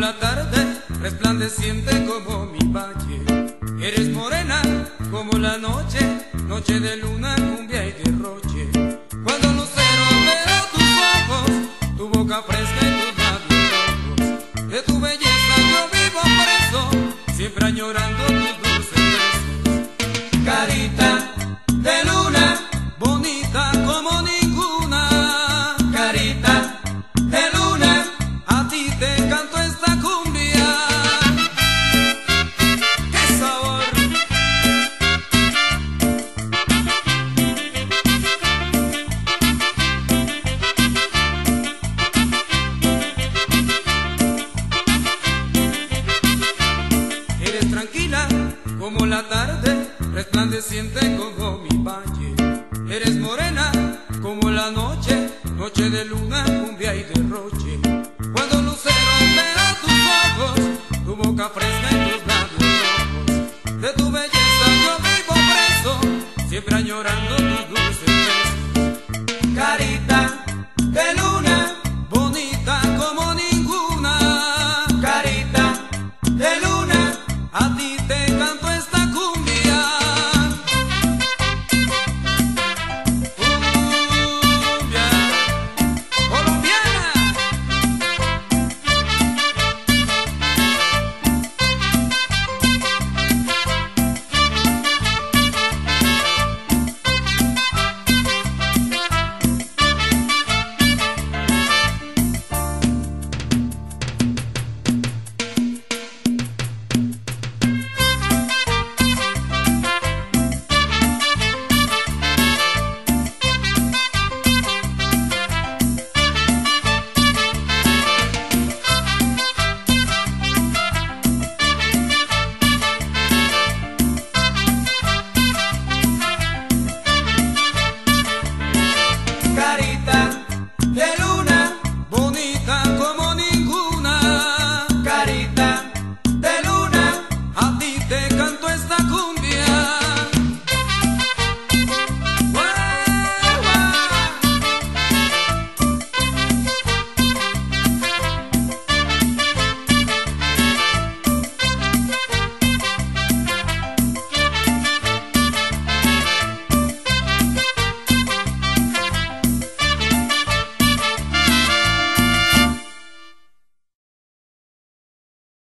la tarde, resplandeciente como mi valle. Eres morena como la noche, noche de luna, cumbia y derroche. Cuando lucero veo tus ojos, tu boca fresca y tus labios rojos. De tu belleza yo vivo preso, siempre añorando tus dulces besos. Carita de luna, bonita como ninguna. Carita de luna, a ti te canto esta cumbia. ¡Qué sabor! Eres tranquila como la tarde, resplandeciente como mi valle. Eres morena como la noche, noche de luna,